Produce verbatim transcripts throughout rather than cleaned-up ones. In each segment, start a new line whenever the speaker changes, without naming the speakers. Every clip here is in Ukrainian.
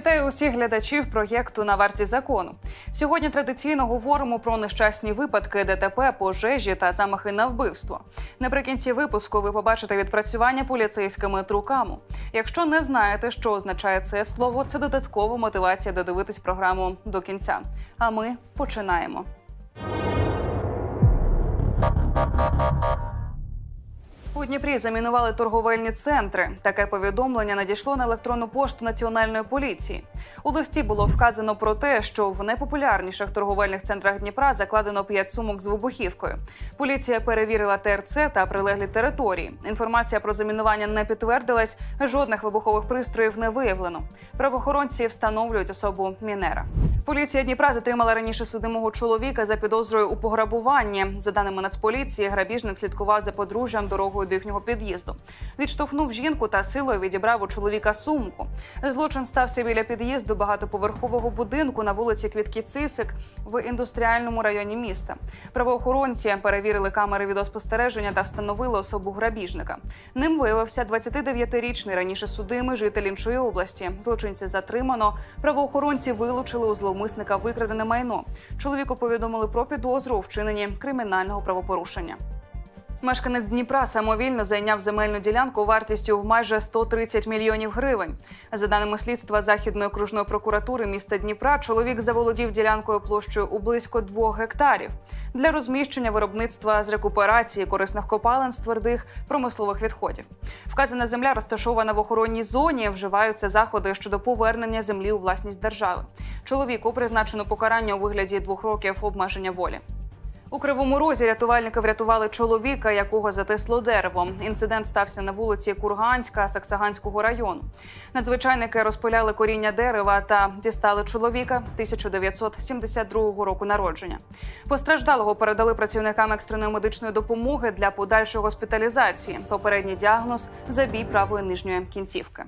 Вітаю усіх глядачів проєкту «На варті закону». Сьогодні традиційно говоримо про нещасні випадки, ДТП, пожежі та замахи на вбивство. Наприкінці випуску ви побачите відпрацювання поліцейськими трукаму. Якщо не знаєте, що означає це слово, це додаткова мотивація додивитись програму до кінця. А ми починаємо. У Дніпрі замінували торговельні центри. Таке повідомлення надійшло на електронну пошту Національної поліції. У листі було вказано про те, що в найпопулярніших торговельних центрах Дніпра закладено п'ять сумок з вибухівкою. Поліція перевірила ТРЦ та прилеглі території. Інформація про замінування не підтвердилась, жодних вибухових пристроїв не виявлено. Правоохоронці встановлюють особу мінера. Поліція Дніпра затримала раніше судимого чоловіка за підозрою у пограбуванні. За даними Нацполіції, грабіжник слідкував за подружжям дорогою до їхнього під'їзду. Відштовхнув жінку та силою відібрав у чоловіка сумку. Злочин стався біля під'їзду багатоповерхового будинку на вулиці Квітки-Цисик в індустріальному районі міста. Правоохоронці перевірили камери відеоспостереження та встановили особу грабіжника. Ним виявився двадцятидев'ятирічний раніше судимий житель іншої області. Злочинця затримано. Правоохоронці вилучили у зловмисника викрадене майно. Чоловіку повідомили про підозру у вчиненні кримінального правопорушення. Мешканець Дніпра самовільно зайняв земельну ділянку вартістю в майже сто тридцять мільйонів гривень. За даними слідства Західної окружної прокуратури міста Дніпра, чоловік заволодів ділянкою площею у близько двох гектарів для розміщення виробництва з рекуперації корисних копалин з твердих промислових відходів. Вказана земля розташована в охоронній зоні, вживаються заходи щодо повернення землі у власність держави. Чоловіку призначено покарання у вигляді двох років обмеження волі. У Кривому Розі рятувальники врятували чоловіка, якого затисло деревом. Інцидент стався на вулиці Курганська Саксаганського району. Надзвичайники розпиляли коріння дерева та дістали чоловіка тисяча дев'ятсот сімдесят другого року народження. Постраждалого передали працівникам екстреної медичної допомоги для подальшої госпіталізації. Попередній діагноз – забій правої нижньої кінцівки.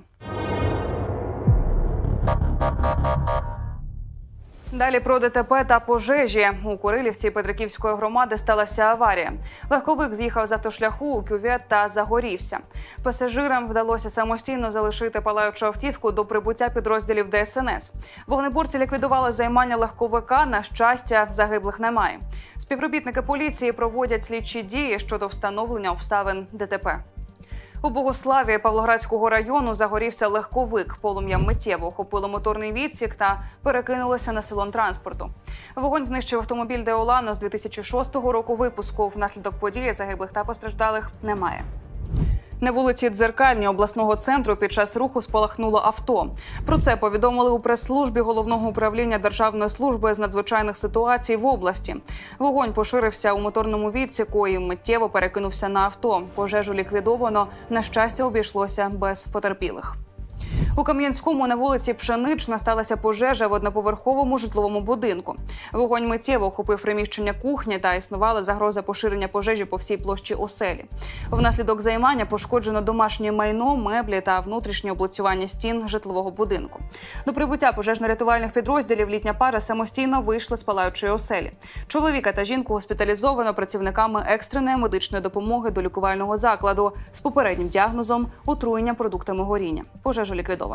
Далі про ДТП та пожежі. У Курилівці Петриківської громади сталася аварія. Легковик з'їхав з автошляху у кювет та загорівся. Пасажирам вдалося самостійно залишити палаючу автівку до прибуття підрозділів Де Ес Ен Ес. Вогнеборці ліквідували займання легковика, на щастя, загиблих немає. Співробітники поліції проводять слідчі дії щодо встановлення обставин ДТП. У Богославі Павлоградського району загорівся легковик. Полум'ям миттєво охопило моторний відсік та перекинулося на салон транспорту. Вогонь знищив автомобіль Деолано з дві тисячі шостого року випуску. Внаслідок події загиблих та постраждалих немає. На вулиці Дзеркальній обласного центру під час руху спалахнуло авто. Про це повідомили у прес-службі Головного управління Державної служби з надзвичайних ситуацій в області. Вогонь поширився у моторному відсіку і миттєво перекинувся на авто. Пожежу ліквідовано. На щастя, обійшлося без потерпілих. У Кам'янському на вулиці Пшенична сталася пожежа в одноповерховому житловому будинку. Вогонь миттєво охопив приміщення кухні та існувала загроза поширення пожежі по всій площі оселі. Внаслідок займання пошкоджено домашнє майно, меблі та внутрішнє облицювання стін житлового будинку. До прибуття пожежно-рятувальних підрозділів літня пара самостійно вийшла з палаючої оселі. Чоловіка та жінку госпіталізовано працівниками екстреної медичної допомоги до лікувального закладу з попереднім діагнозом – отруєння продуктами горіння. Пожежу ліквідовано.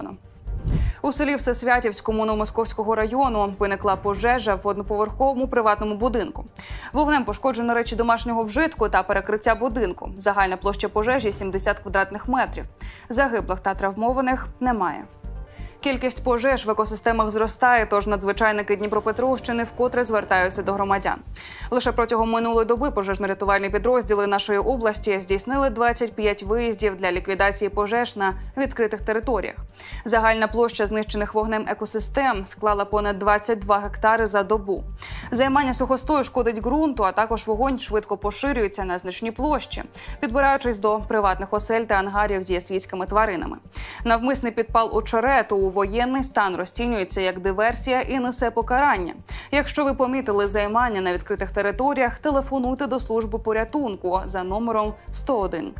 У селі Всесвятівському Новомосковського району виникла пожежа в одноповерховому приватному будинку. Вогнем пошкоджено речі домашнього вжитку та перекриття будинку. Загальна площа пожежі – сімдесят квадратних метрів. Загиблих та травмованих немає. Кількість пожеж в екосистемах зростає, тож надзвичайники Дніпропетровщини вкотре звертаються до громадян. Лише протягом минулої доби пожежно-рятувальні підрозділи нашої області здійснили двадцять п'ять виїздів для ліквідації пожеж на відкритих територіях. Загальна площа знищених вогнем екосистем склала понад двадцять два гектари за добу. Займання сухостою шкодить ґрунту, а також вогонь швидко поширюється на значні площі, підбираючись до приватних осель та ангарів зі свійськими тваринами. Навмисний підпал очерету у воєнний стан розцінюється як диверсія і несе покарання. Якщо ви помітили займання на відкритих територіях, телефонуйте до служби порятунку за номером сто один.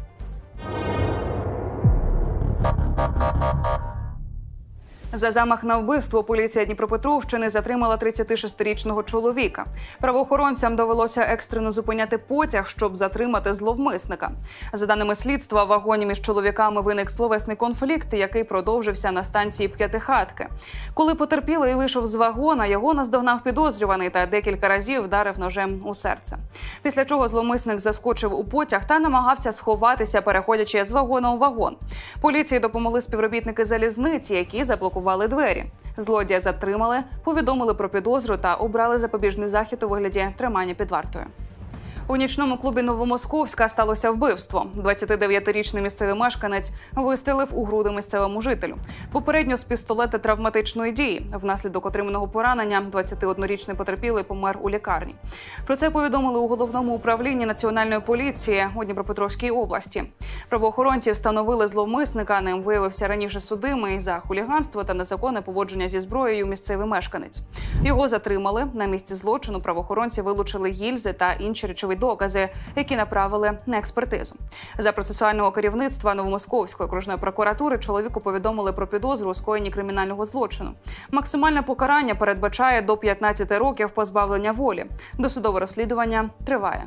За замах на вбивство поліція Дніпропетровщини затримала тридцятишестирічного чоловіка. Правоохоронцям довелося екстрено зупиняти потяг, щоб затримати зловмисника. За даними слідства, в вагоні між чоловіками виник словесний конфлікт, який продовжився на станції П'ятихатки. Коли потерпілий вийшов з вагона, його наздогнав підозрюваний та декілька разів вдарив ножем у серце. Після чого зловмисник заскочив у потяг та намагався сховатися, переходячи з вагона у вагон. Поліції допомогли співробітники залізниці, які заблокували двері. Злодія затримали, повідомили про підозру та обрали запобіжний захід у вигляді тримання під вартою. У нічному клубі Новомосковська сталося вбивство. двадцятидев'ятирічний місцевий мешканець вистрелив у груди місцевому жителю. Попередньо з пістолета травматичної дії. Внаслідок отриманого поранення двадцятиоднорічний потерпілий помер у лікарні. Про це повідомили у Головному управлінні Національної поліції у Дніпропетровській області. Правоохоронці встановили зловмисника, ним виявився раніше судимий за хуліганство та незаконне поводження зі зброєю місцевий мешканець. Його затримали. На місці злочину правоохоронці вилучили гільзи та інші речові докази, які направили на експертизу. За процесуального керівництва Новомосковської окружної прокуратури чоловіку повідомили про підозру у скоєнні кримінального злочину. Максимальне покарання передбачає до п'ятнадцяти років позбавлення волі. Досудове розслідування триває.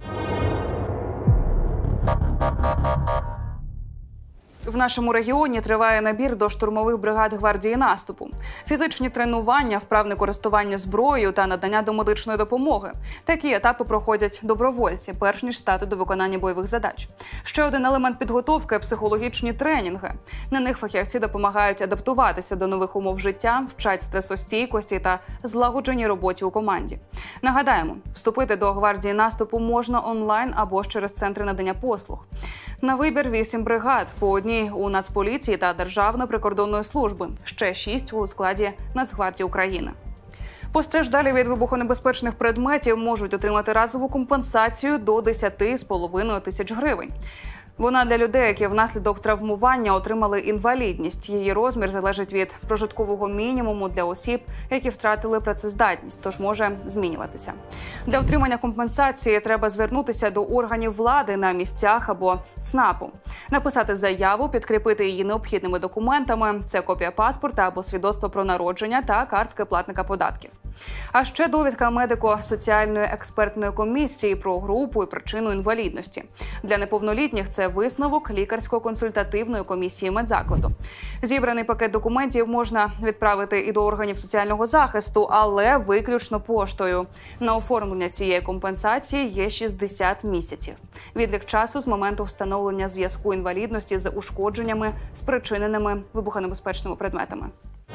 В нашому регіоні триває набір до штурмових бригад гвардії наступу. Фізичні тренування, вправне користування зброєю та надання домедичної допомоги. Такі етапи проходять добровольці, перш ніж стати до виконання бойових задач. Ще один елемент підготовки – психологічні тренінги. На них фахівці допомагають адаптуватися до нових умов життя, вчать стресостійкості та злагодженій роботі у команді. Нагадаємо, вступити до гвардії наступу можна онлайн або ж через центри надання послуг. На вибір вісім бригад, по одній у Нацполіції та Державної прикордонної служби, ще шість у складі Нацгвардії України. Постраждалі від вибухонебезпечних предметів можуть отримати разову компенсацію до десяти з половиною тисяч гривень. Вона для людей, які внаслідок травмування отримали інвалідність. Її розмір залежить від прожиткового мінімуму для осіб, які втратили працездатність, тож може змінюватися. Для отримання компенсації треба звернутися до органів влади на місцях або ЦНАПу. Написати заяву, підкріпити її необхідними документами – це копія паспорта або свідоцтво про народження та картки платника податків. А ще довідка медико-соціальної експертної комісії про групу і причину інвалідності. Для неповнолітніх – це висновок лікарсько-консультативної комісії медзакладу. Зібраний пакет документів можна відправити і до органів соціального захисту, але виключно поштою. На оформлення цієї компенсації є шістдесят місяців. Відлік часу з моменту встановлення зв'язку інвалідності з ушкодженнями, спричиненими вибухонебезпечними предметами.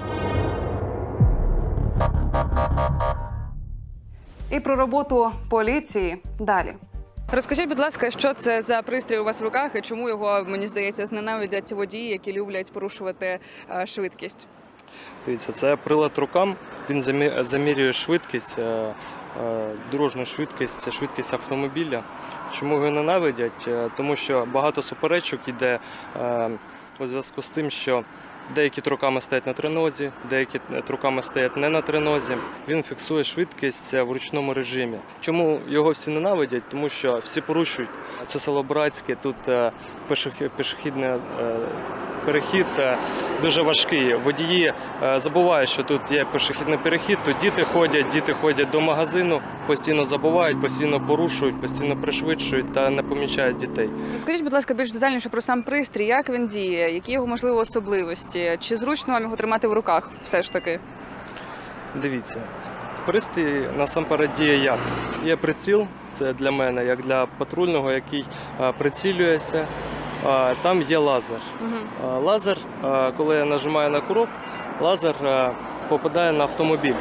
І про роботу поліції далі. Розкажіть, будь ласка, що це за пристрій у вас в руках і чому його, мені здається, зненавидять водії, які люблять порушувати е, швидкість?
Дивіться, це прилад рукам, він замірює швидкість, е, е, дорожню швидкість, швидкість автомобіля. Чому його ненавидять? Тому що багато суперечок йде е, у зв'язку з тим, що деякі труками стоять на тринозі, деякі труками стоять не на тринозі. Він фіксує швидкість в ручному режимі. Чому його всі ненавидять? Тому що всі порушують. Це село Братське, тут пішохідний перехід дуже важкий. Водії забувають, що тут є пішохідний перехід, тут діти ходять, діти ходять до магазину, постійно забувають, постійно порушують, постійно пришвидшують та не помічають дітей.
Скажіть, будь ласка, більш детальніше про сам пристрій, як він діє, які його, можливо, особливості, чи зручно вам його тримати в руках все ж таки?
Дивіться, пристрій насамперед діє як? Є приціл, це для мене, як для патрульного, який прицілюється. Там є лазер. Угу. Лазер, коли я нажимаю на курок, лазер попадає на автомобіль.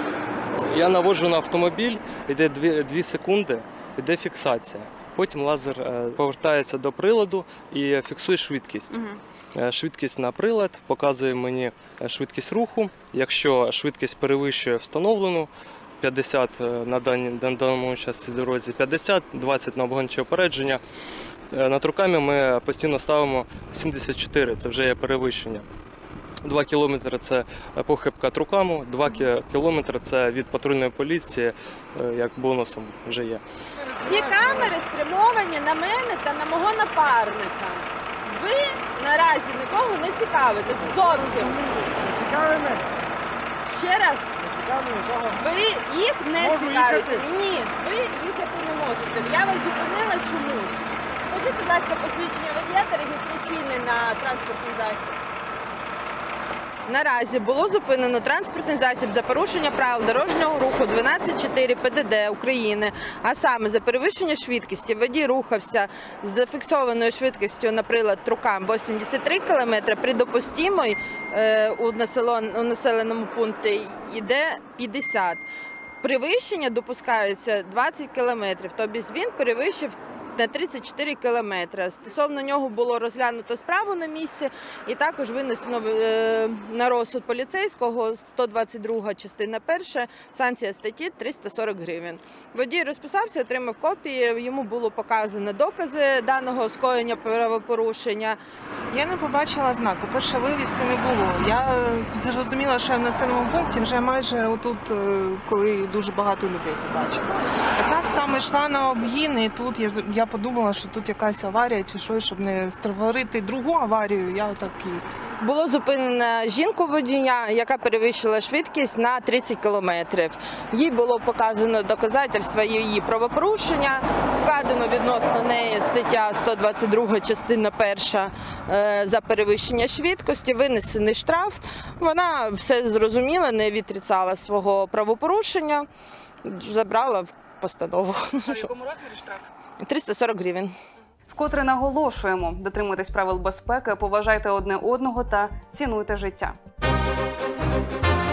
Я наводжу на автомобіль, йде дві секунди, йде фіксація. Потім лазер повертається до приладу і фіксує швидкість. Угу. Швидкість на прилад показує мені швидкість руху. Якщо швидкість перевищує встановлену, п'ятдесят на даному часі дорозі, п'ятдесят, двадцять на обгонче опередження. Над руками ми постійно ставимо сімдесят чотири, це вже є перевищення. Два кілометри – це похибка трукаму, два кілометри – це від патрульної поліції, як бонусом вже є.
Всі камери спрямовані на мене та на мого напарника. Ви наразі нікого не цікавитесь зовсім.
цікавими?
Ще раз.
Не цікавими того?
Ви їх не
Можу
цікавите?
їхати?
Ні, ви їхати не можете. Я вас зупинила чому? Скажіть, будь ласка, посвідчення водія та реєстраційне на транспортний засіб. Наразі було зупинено транспортний засіб за порушення правил дорожнього руху дванадцять чотири Пе Де Де України, а саме за перевищення швидкості. Водій рухався з зафіксованою швидкістю на прилад Трукам вісімдесят три кілометри, при допустимій е, у, населен, у населеному пункті йде п'ятдесят. Перевищення допускається двадцять кілометрів, тобто він перевищив на тридцять чотири кілометри. Стосовно нього було розглянуто справу на місці і також винесено е, на розсуд поліцейського сто двадцять друга частина перша, санкція статті триста сорок гривень. Водій розписався, отримав копії, йому було показано докази даного скоєння правопорушення.
Я не побачила знаку. Перше, вивіски не було. Я зрозуміла, що я в населеному пункті вже майже отут, е, коли дуже багато людей побачила. Якраз саме йшла на обгін, і тут я, я подумала, що тут якась аварія чи що, щоб не створити другу аварію, я отак і...
Було зупинено жінку водія, яка перевищила швидкість на тридцять кілометрів. Їй було показано доказательства її правопорушення, складено відносно неї стаття сто двадцять друга частина перша за перевищення швидкості, винесений штраф. Вона все зрозуміла, не відрицала свого правопорушення, забрала в постанову.
В якому розмірі штраф?
триста сорок гривень.
Вкотре наголошуємо, дотримуйтесь правил безпеки, поважайте одне одного та цінуйте життя.